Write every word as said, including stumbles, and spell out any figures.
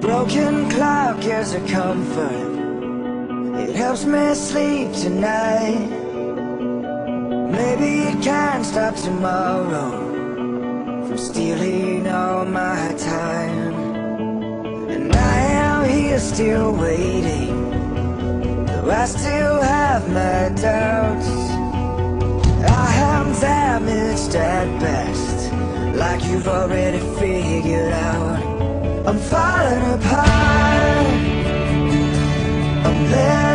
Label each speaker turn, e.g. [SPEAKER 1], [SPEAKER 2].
[SPEAKER 1] broken clock is a comfort. It helps me sleep tonight. Maybe it can't stop tomorrow from stealing all my time. And I am here still waiting, though I still have my doubts. I am damaged at best, like you've already figured out. I'm falling apart, I'm there